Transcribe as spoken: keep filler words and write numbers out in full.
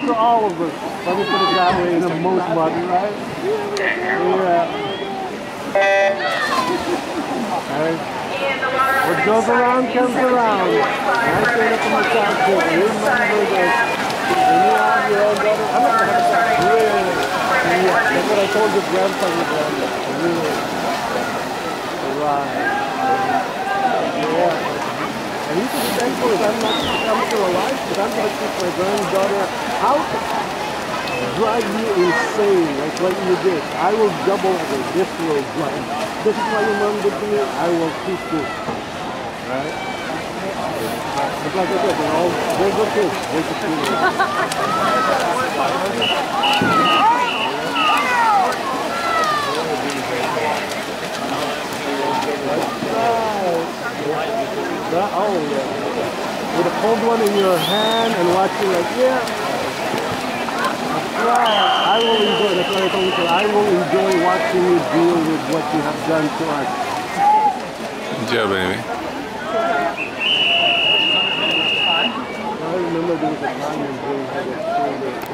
for all of us. Let me put it that way in a most button, right? Yeah. Right. What goes around comes around. And I say that to myself too. Remember that when you have your own daughter, I'm not going to have to really. Yeah, that's what I told your grandson and grandma. Really. Right. Yeah. And you can be thankful that I'm not I'm still alive, but I'm going to keep my granddaughter out. Drive you insane, like what you did. I will double the this will drive. This is why your mom did to me. I will keep this. Right? It's like I said, they're all they're good kids. They're good kids. That, oh yeah. With a cold one in your hand and watching like, yeah. That's right. I will enjoy, that's what I told you. I will enjoy watching you deal with what you have done to us. Good job, baby. I remember there was a time when Jane had a shoulder.